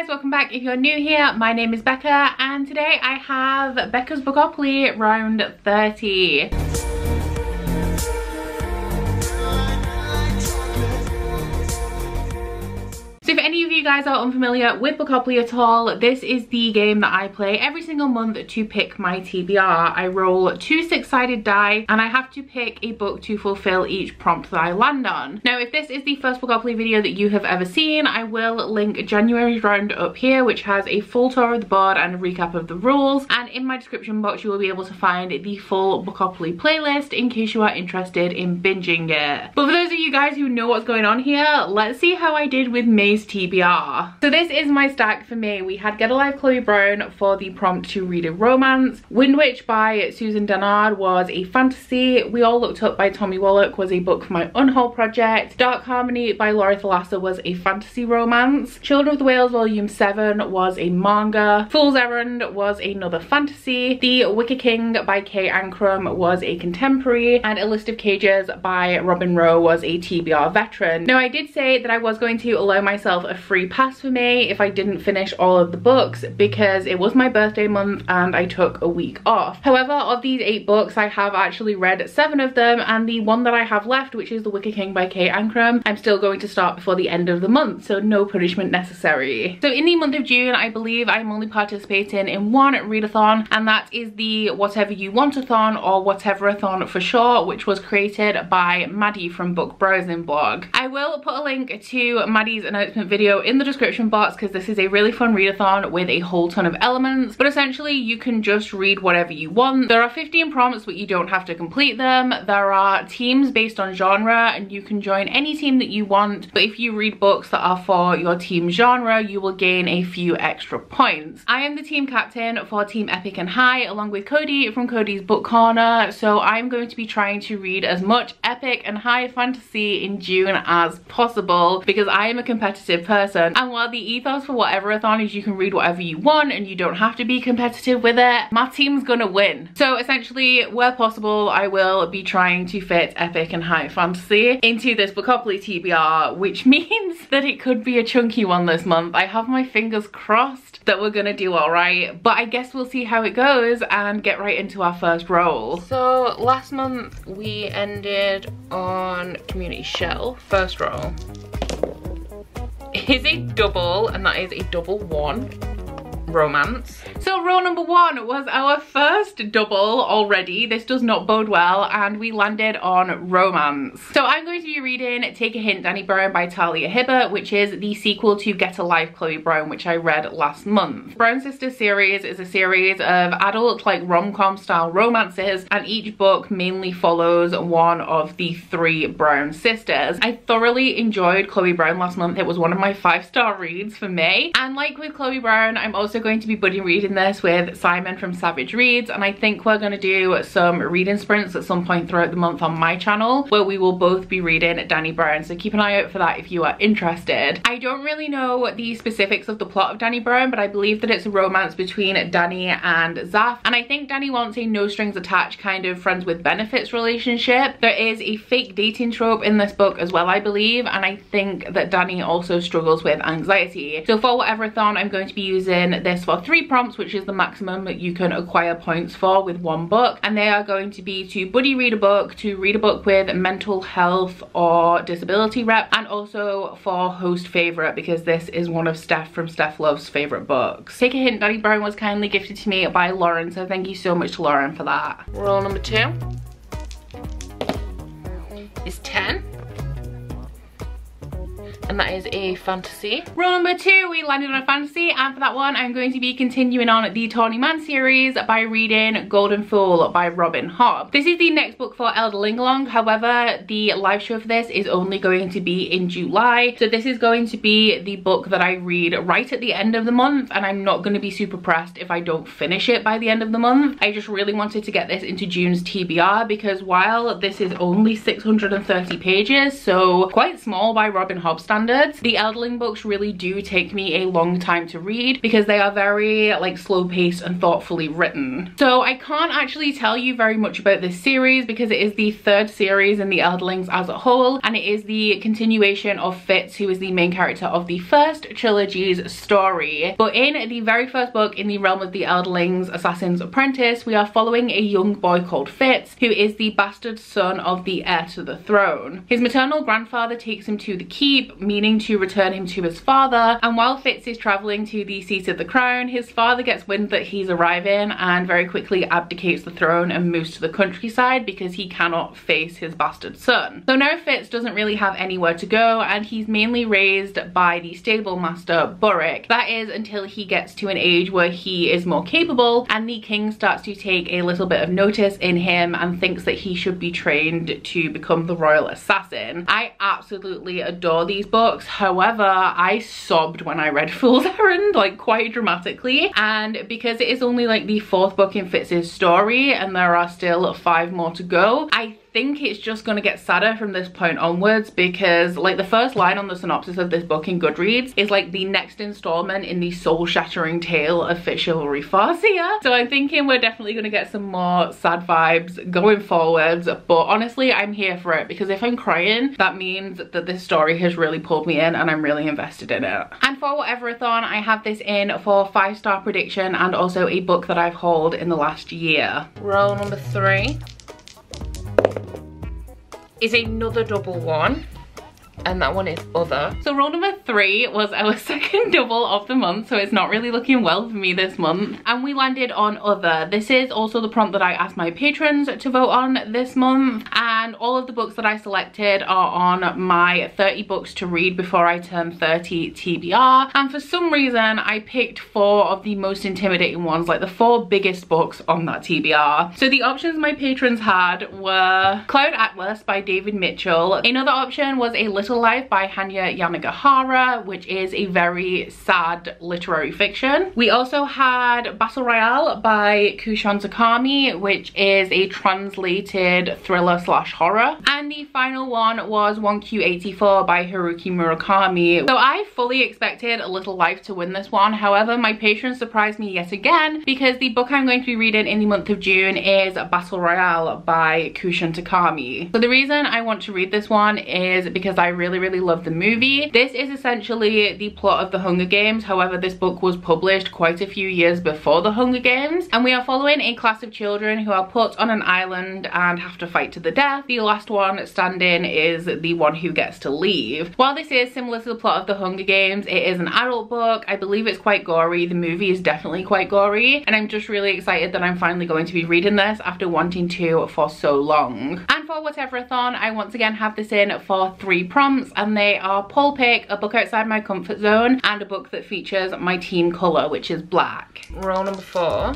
guys, welcome back. If you're new here, my name is Becca and today I have Becca'S Bookopoly round 30. So if any of you guys are unfamiliar with Bookopoly at all, this is the game that I play every single month to pick my TBR. I roll 2 6-sided die and I have to pick a book to fulfill each prompt that I land on. Now if this is the first Bookopoly video that you have ever seen, I will link January's round up here, which has a full tour of the board and a recap of the rules, and in my description box you will be able to find the full Bookopoly playlist in case you are interested in binging it. But for those of you guys who know what's going on here, let's see how I did with May's TBR. So this is my stack for May. We had Get Alive Chloe Brown for the prompt to read a romance. Wind Witch by Susan Dennard was a fantasy. We All Looked Up by Tommy Wallach was a book for my Unhaul project. Dark Harmony by Laurie Thalassa was a fantasy romance. Children of the Whales Volume 7 was a manga. Fool's Errand was another fantasy. The Wicker King by Kay Ancrum was a contemporary, and A List of Cages by Robin Rowe was a TBR veteran. Now I did say that I was going to allow myself a free pass for May if I didn't finish all of the books because it was my birthday month and I took a week off. However, of these 8 books I have actually read 7 of them, and the one that I have left, which is The Wicker King by Kay Ancrum, I'm still going to start before the end of the month, so no punishment necessary. So in the month of June, I believe I'm only participating in one readathon, and that is the Whatever You Want-a-thon, or WhateverAthon for short, which was created by Maddie from Book Browsing Blog. I will put a link to Maddie's announcement video in the description box because this is a really fun readathon with a whole ton of elements, but essentially you can just read whatever you want. There are 15 prompts but you don't have to complete them. There are teams based on genre and you can join any team that you want, but if you read books that are for your team genre you will gain a few extra points. I am the team captain for Team Epic and High along with Cody from Cody's Book Corner, so I'm going to be trying to read as much epic and high fantasy in June as possible because I am a competitive person, and while the ethos for WhateverAthon is you can read whatever you want and you don't have to be competitive with it, my team's gonna win. So essentially, where possible, I will be trying to fit epic and high fantasy into this Bookopoly TBR, which means that it could be a chunky one this month. I have my fingers crossed that we're gonna do all right, but I guess we'll see how it goes and get right into our first roll. So last month we ended on Community Shelf. First roll is a double, and that is a double 1 romance. So roll number 1 was our first double already. This does not bode well, and we landed on romance. So I'm going to be reading Take a Hint Danny Brown by Talia Hibbert, which is the sequel to Get a Life Chloe Brown, which I read last month. Brown Sisters series is a series of adult like rom-com style romances, and each book mainly follows one of the 3 Brown sisters. I thoroughly enjoyed Chloe Brown last month. It was one of my 5-star reads for May, and like with Chloe Brown, I'm also going to be buddy reading this with Simon from Savage Reads, and I think we're going to do some reading sprints at some point throughout the month on my channel where we will both be reading Danny Brown, so keep an eye out for that if you are interested. I don't really know the specifics of the plot of Danny Brown, but I believe that it's a romance between Danny and Zaf, and I think Danny wants a no strings attached kind of friends with benefits relationship. There is a fake dating trope in this book as well, I believe, and I think that Danny also struggles with anxiety. So for WhateverAthon, I'm going to be using this for 3 prompts, which is the maximum that you can acquire points for with one book, and they are going to be to buddy read a book, to read a book with mental health or disability rep, and also for host favorite because this is one of Steph from Shelflove's favorite books. Take a Hint Danny Brown was kindly gifted to me by Lauren, so thank you so much to Lauren for that. Roll number 2 is 10. And that is a fantasy. Roll number 2, we landed on a fantasy, and for that one I'm going to be continuing on the Tawny Man series by reading Golden Fool by Robin Hobb. This is the next book for Elder Lingalong, however the live show for this is only going to be in July, so this is going to be the book that I read right at the end of the month, and I'm not going to be super pressed if I don't finish it by the end of the month. I just really wanted to get this into June's TBR because while this is only 630 pages, so quite small by Robin Hobb standards, standards. The Elderling books really do take me a long time to read because they are very like slow paced and thoughtfully written. So I can't actually tell you very much about this series because it is the third series in the Elderlings as a whole, and it is the continuation of Fitz, who is the main character of the first trilogy's story. But in the very first book, in the realm of the Elderlings, Assassin's Apprentice, we are following a young boy called Fitz, who is the bastard son of the heir to the throne. His maternal grandfather takes him to the keep, meaning to return him to his father, and while Fitz is travelling to the seat of the crown, his father gets wind that he's arriving and very quickly abdicates the throne and moves to the countryside because he cannot face his bastard son. So now Fitz doesn't really have anywhere to go, and he's mainly raised by the stable master Burrick. That is until he gets to an age where he is more capable and the king starts to take a little bit of notice in him and thinks that he should be trained to become the royal assassin. I absolutely adore these books. However, I sobbed when I read Fool's Errand, like quite dramatically, and because it is only like the fourth book in Fitz's story and there are still 5 more to go, I think it's just gonna get sadder from this point onwards, because like the first line on the synopsis of this book in Goodreads is like the next installment in the soul-shattering tale of Fitz Chivalry Farseer. So I'm thinking we're definitely gonna get some more sad vibes going forwards, but honestly I'm here for it because if I'm crying, that means that this story has really pulled me in and I'm really invested in it. And for WhateverAthon, I have this in for 5-star prediction and also a book that I've hauled in the last year. Roll number 3 is another double one, and that one is other. So roll number 3 was our second double of the month, so it's not really looking well for me this month, and we landed on other. This is also the prompt that I asked my patrons to vote on this month, and all of the books that I selected are on my 30 books to read before I turn 30 TBR, and for some reason I picked 4 of the most intimidating ones, like the 4 biggest books on that TBR. So the options my patrons had were Cloud Atlas by David Mitchell. Another option was A Little Life by Hanya Yanagihara, which is a very sad literary fiction. We also had Battle Royale by Kushan Takami, which is a translated thriller / horror. And the final one was 1Q84 by Haruki Murakami. So I fully expected A Little Life to win this one. However, my patrons surprised me yet again because the book I'm going to be reading in the month of June is Battle Royale by Kushan Takami. So the reason I want to read this one is because I really love the movie. This is essentially the plot of the Hunger Games. However, this book was published quite a few years before the Hunger Games, and we are following a class of children who are put on an island and have to fight to the death. The last one standing is the one who gets to leave. While this is similar to the plot of the Hunger Games, it is an adult book. I believe it's quite gory. The movie is definitely quite gory, and I'm just really excited that I'm finally going to be reading this after wanting to for so long. And for WhateverAthon, I once again have this in for 3 prompts, and they are Poll Pick, a book outside my comfort zone, and a book that features my team colour, which is black. Roll number 4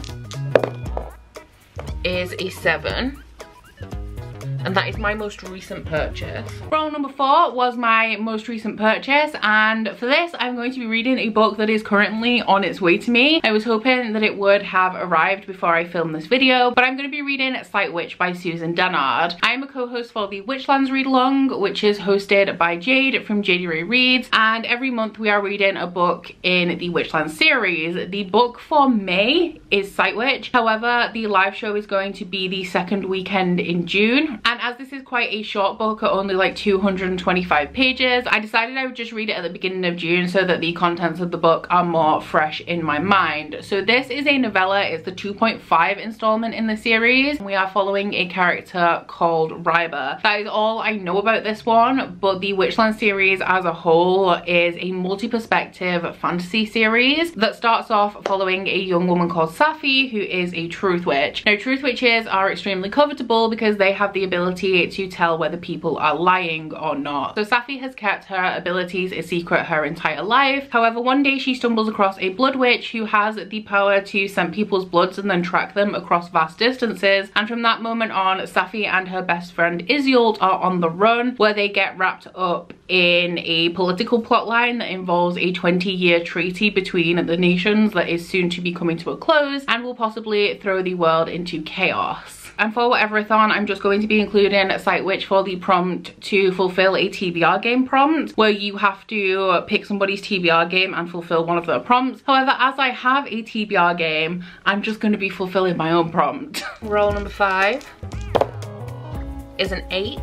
is a 7. And that is my most recent purchase. Roll number 4 was my most recent purchase, and for this I'm going to be reading a book that is currently on its way to me. I was hoping that it would have arrived before I filmed this video, but I'm going to be reading Sight Witch by Susan Dennard. I am a co-host for the Witchlands Read Along, which is hosted by Jade from Jade Ray Reads, and every month we are reading a book in the Witchlands series. The book for May is Sight Witch. However, the live show is going to be the second weekend in June, and as this is quite a short book at only like 225 pages, I decided I would just read it at the beginning of June so that the contents of the book are more fresh in my mind. So this is a novella. It's the 2.5 installment in the series. We are following a character called Ryber. That is all I know about this one, but the Witchland series as a whole is a multi-perspective fantasy series that starts off following a young woman called Safi, who is a truth witch. Now, truth witches are extremely covetable because they have the ability to tell whether people are lying or not. So Safi has kept her abilities a secret her entire life. However, one day she stumbles across a blood witch who has the power to scent people's bloods and then track them across vast distances, and from that moment on, Safi and her best friend Iseult are on the run, where they get wrapped up in a political plotline that involves a 20-year treaty between the nations that is soon to be coming to a close and will possibly throw the world into chaos. And for WhateverAthon, I'm just going to be including a Site Witch for the prompt to fulfill a TBR game prompt, where you have to pick somebody's TBR game and fulfill one of their prompts. However, as I have a TBR game, I'm just going to be fulfilling my own prompt. Roll number 5 is an 8.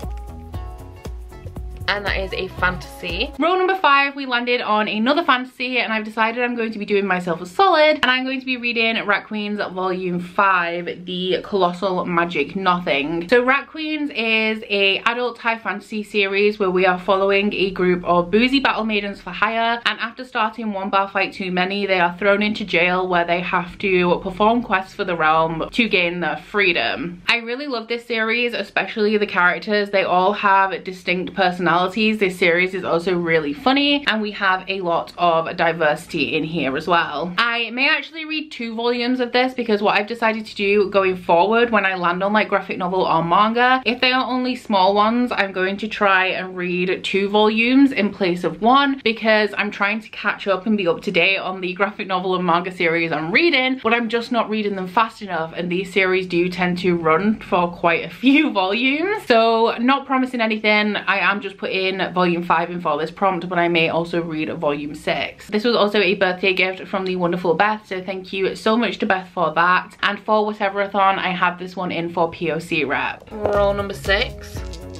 And that is a fantasy. Roll number 5, we landed on another fantasy, and I've decided I'm going to be doing myself a solid, and I'm going to be reading Rat Queens Volume 5, The Colossal Magic Nothing. So Rat Queens is a adult high fantasy series where we are following a group of boozy battle maidens for hire, and after starting one bar fight too many, they are thrown into jail where they have to perform quests for the realm to gain their freedom. I really love this series, especially the characters. They all have distinct personalities. This series is also really funny, and we have a lot of diversity in here as well. I may actually read 2 volumes of this, because what I've decided to do going forward when I land on like graphic novel or manga, if they are only small ones, I'm going to try and read 2 volumes in place of 1, because I'm trying to catch up and be up to date on the graphic novel and manga series I'm reading, but I'm just not reading them fast enough, and these series do tend to run for quite a few volumes. So not promising anything, I am just putting volume 5 in for this prompt, but I may also read volume 6. This was also a birthday gift from the wonderful Beth, so thank you so much to Beth for that. And for WhateverAthon, I have this one in for POC rep. Roll number 6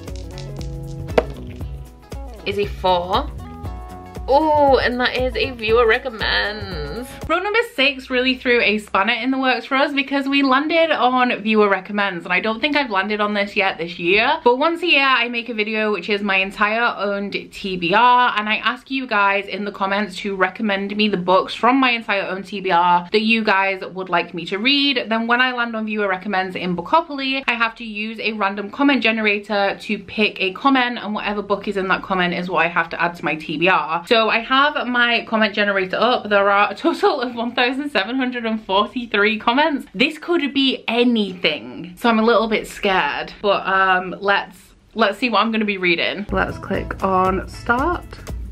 is a 4. Oh, and that is a viewer recommends. Row number 6 really threw a spanner in the works for us, because we landed on viewer recommends, and I don't think I've landed on this yet this year, but once a year I make a video which is my entire owned TBR, and I ask you guys in the comments to recommend me the books from my entire owned TBR that you guys would like me to read. Then when I land on viewer recommends in Bookopoly, I have to use a random comment generator to pick a comment, and whatever book is in that comment is what I have to add to my TBR. So I have my comment generator up. There are a total of 1,743 comments. This could be anything, so I'm a little bit scared, but let's see what I'm going to be reading. Let's click on start.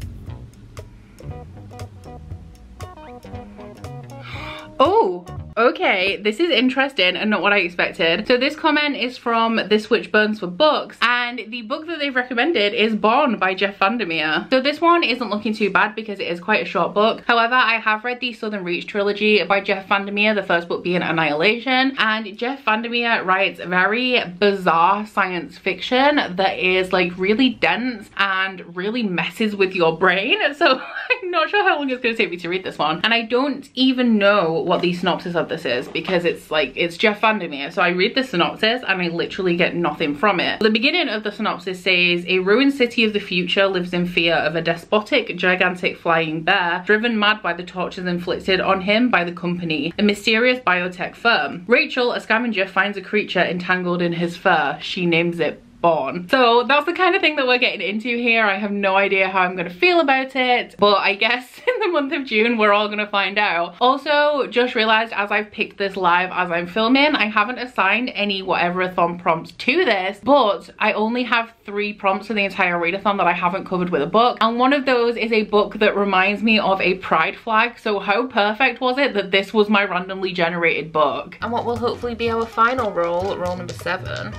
Oh, okay, this is interesting and not what I expected. So this comment is from This Witch Burns for Books, and the book that they've recommended is Born by Jeff Vandermeer. So this one isn't looking too bad because it is quite a short book. However, I have read the Southern Reach trilogy by Jeff Vandermeer, the first book being Annihilation, and Jeff Vandermeer writes very bizarre science fiction that is like really dense and really messes with your brain. So I'm not sure how long it's going to take me to read this one, and I don't even know what the synopsis of this is, because it's Jeff Vandermeer. So I read the synopsis and I literally get nothing from it. The beginning of the synopsis says, a ruined city of the future lives in fear of a despotic, gigantic flying bear driven mad by the tortures inflicted on him by the company, a mysterious biotech firm. Rachel, a scavenger, finds a creature entangled in his fur. She names it Born. So that's the kind of thing that we're getting into here. I have no idea how I'm going to feel about it, but I guess in the month of June we're all going to find out. Also, just realized as I've picked this live as I'm filming, I haven't assigned any WhateverAthon prompts to this, but I only have 3 prompts for the entire readathon that I haven't covered with a book, and one of those is a book that reminds me of a pride flag. So how perfect was it that this was my randomly generated book? And what will hopefully be our final roll, roll number 7,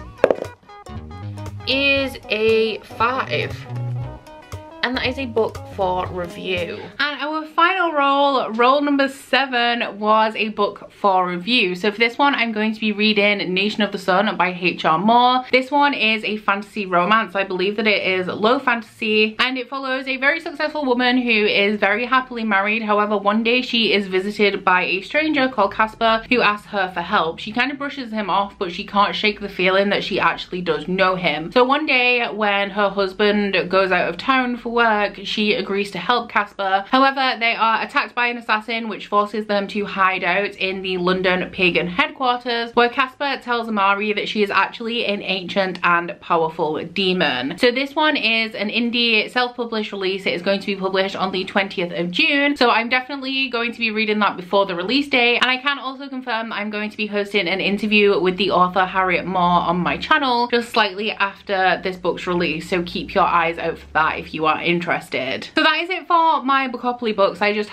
is a 5, and that is a book for review. And our final roll, roll number 7, was a book for review. So for this one, I'm going to be reading Nation of the Sun by H.R. Moore. This one is a fantasy romance. I believe that it is low fantasy, and it follows a very successful woman who is very happily married. However, one day she is visited by a stranger called Casper who asks her for help. She kind of brushes him off, but she can't shake the feeling that she actually does know him. So one day when her husband goes out of town for work, she agrees to help Casper. However, they are attacked by an assassin, which forces them to hide out in the London pagan headquarters, where Casper tells Amari that she is actually an ancient and powerful demon. So this one is an indie self-published release. It is going to be published on the 20th of June, so I'm definitely going to be reading that before the release date. And I can also confirm that I'm going to be hosting an interview with the author Harriet Moore on my channel just slightly after this book's release, so keep your eyes out for that if you are interested. So that is it for my Bookopoly books. I just have a couple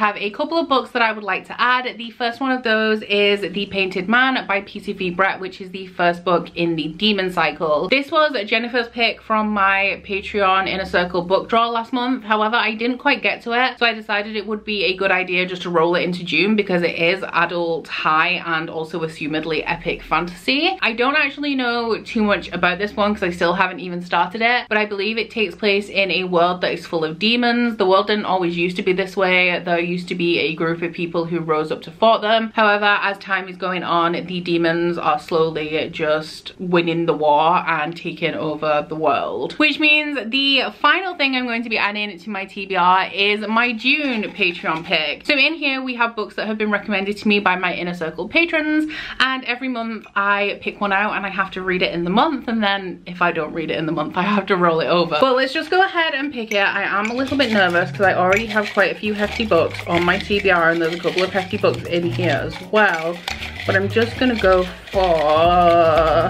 couple of books that I would like to add. The first one of those is The Painted Man by PCV Brett, which is the first book in the Demon Cycle. This was Jennifer's pick from my Patreon Inner Circle book draw last month. However, I didn't quite get to it, so I decided it would be a good idea just to roll it into June because it is adult, high, and also assumedly epic fantasy. I don't actually know too much about this one because I still haven't even started it, but I believe it takes place in a world that is full of demons. The world didn't always used to be this way. There used to be a group of people who rose up to fight them. However, as time is going on, the demons are slowly just winning the war and taking over the world. Which means the final thing I'm going to be adding to my TBR is my June Patreon pick. So in here we have books that have been recommended to me by my Inner Circle patrons, and every month I pick one out and I have to read it in the month, and then if I don't read it in the month I have to roll it over. But let's just go ahead and pick it. I am a little bit nervous because I already have quite a few hefty books on my TBR, and there's a couple of hefty books in here as well, but I'm just gonna go for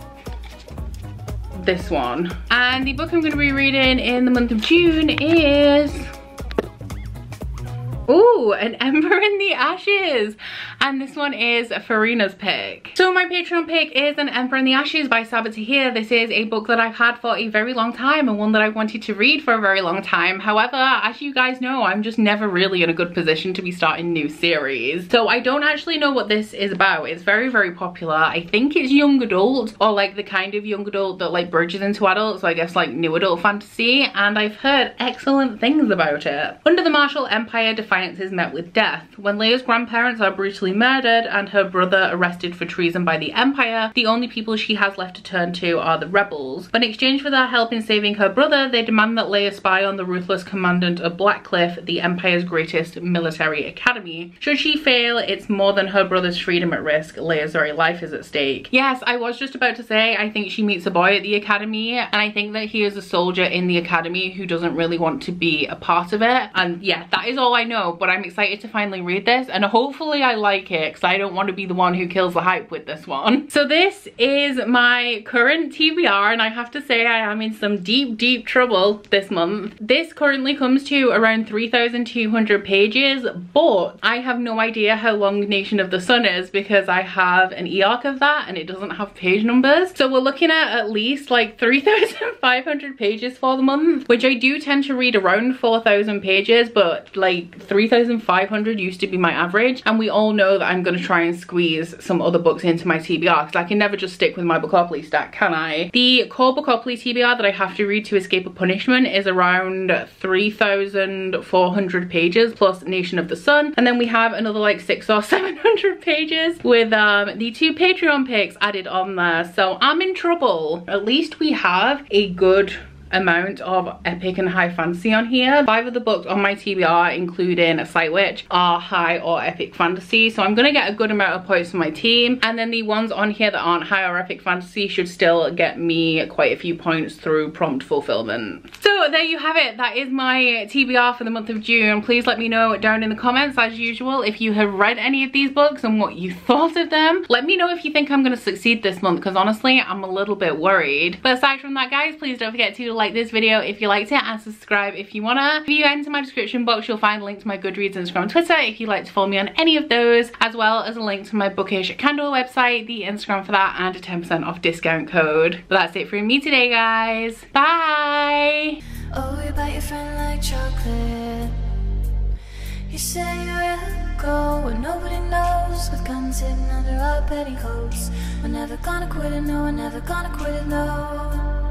this one. And the book I'm gonna be reading in the month of June is ooh, An Ember in the Ashes, and this one is Farina's pick. So my Patreon pick is An Ember in the Ashes by Sabaa Tahir. This is a book that I've had for a very long time and one that I've wanted to read for a very long time. However, as you guys know, I'm just never really in a good position to be starting new series. So I don't actually know what this is about. It's very, very popular. I think it's young adult, or like the kind of young adult that like bridges into adult, so I guess like new adult fantasy, and I've heard excellent things about it. Under the Martial Empire, defiance is met with death. When Leia's grandparents are brutally murdered and her brother arrested for treason by the Empire, the only people she has left to turn to are the rebels. But in exchange for their help in saving her brother, they demand that Leia spy on the ruthless commandant of Blackcliff, the Empire's greatest military academy. Should she fail, it's more than her brother's freedom at risk. Leia's very life is at stake. Yes, I was just about to say, I think she meets a boy at the academy, and I think that he is a soldier in the academy who doesn't really want to be a part of it. And yeah, that is all I know, but I'm excited to finally read this, and hopefully I like it because I don't want to be the one who kills the hype with this one. So this is my current TBR, and I have to say I am in some deep trouble this month. This currently comes to around 3,200 pages, but I have no idea how long Nation of the Sun is because I have an e-arc of that and it doesn't have page numbers. So we're looking at least like 3,500 pages for the month, which I do tend to read around 4,000 pages, but like 3,500 used to be my average, and we all know that I'm going to try and squeeze some other books into my TBR because I can never just stick with my Bookopoly stack, can I? The core Bookopoly TBR that I have to read to escape a punishment is around 3,400 pages plus Nation of the Sun, and then we have another like 600 or 700 pages with the 2 Patreon picks added on there, so I'm in trouble. At least we have a good amount of epic and high fantasy on here. 5 of the books on my TBR, including A Sight Witch, are high or epic fantasy, so I'm gonna get a good amount of points for my team, and then the ones on here that aren't high or epic fantasy should still get me quite a few points through prompt fulfillment. So there you have it. That is my TBR for the month of June. Please let me know down in the comments, as usual, if you have read any of these books and what you thought of them. Let me know if you think I'm gonna succeed this month, because honestly I'm a little bit worried. But aside from that, guys, please don't forget to like this video if you liked it and subscribe if you wanna. If you enter my description box, you'll find a link to my Goodreads, Instagram, and Twitter if you'd like to follow me on any of those, as well as a link to my Bookish Kindle website, the Instagram for that, and a 10% off discount code. But that's it from me today, guys. Bye! Oh, you bite your friend like chocolate. You say you will go where nobody knows, with guns hidden under our petticoats. We're never gonna quit it, no, we're never gonna quit it, no.